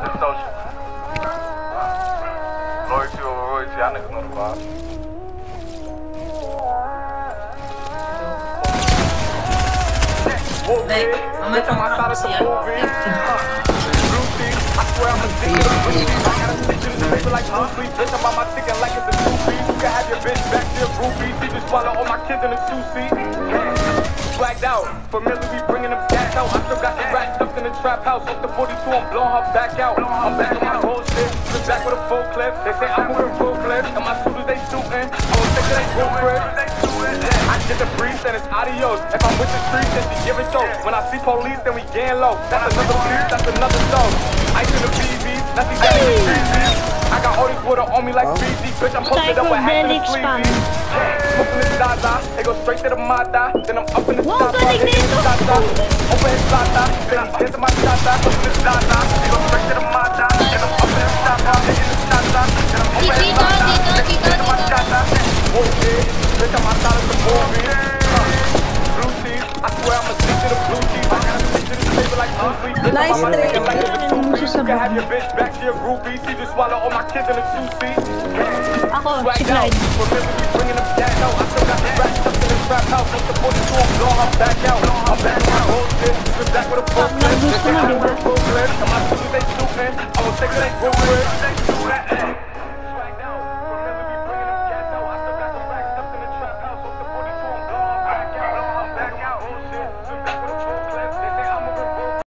social. Loyalty over royalty, y'all niggas know the vibe. Baik, mama Bitch, I'm outside of the movie. I swear I'm a dick in the movie. I got a stitch in this paper like Bruce Lee. Bitch, I'm on my chicken like it's a groupie. You can have your bitch back to your groupie. She just swallow all my kids in a two-seat. Swagged out, familiar, we bringing them gas out. I still got the rat stuffed in the trap house. Off the 42, I'm blowing her back out. I'm back on my bullshit, just back with a full clip. They say I'm moving full clip, and my shooters they shooting. I was thinking they go for it. I get the breeze and it's adios. If I'm with the streets, then she give it show. When I see police, then we getting low. That's another piece, that's another show. Ice in the BB, that's exactly the BB. I got all this water on me like BG. Bitch, I'm posted up with hats in the sleeves. Smoking this Zaza, they go straight to the Mata. Then I'm up in the Zaza, hitting the Zaza. Open his Zaza, then I'm into my Zaza. Smoking this Zaza, they go straight to the Mata. Then I'm up in the Zaza, hitting the Zaza. Then I'm open his Zaza, then I'm into my Zaza. Bullshit, bitch, I'm outside of the movie. Blue cheese, I swear I'm a stick to the blue cheese. I got a stick to this paper like Bruce Lee. Bitch, I'm on my chicken like it's a two-seat. You can have your bitch back to your groupie. She just swallow all my kids in a two-seat. Ako, si Swagged out, Clyde. remember we bringing them gas out. I still got the rat stuffed in the trap house. What's the 42, I'm blowing her back out. I'm back on my bullshit, just back with a full clip. Just back with a full clip. And my shooters they shooting. I was thinking they go for it.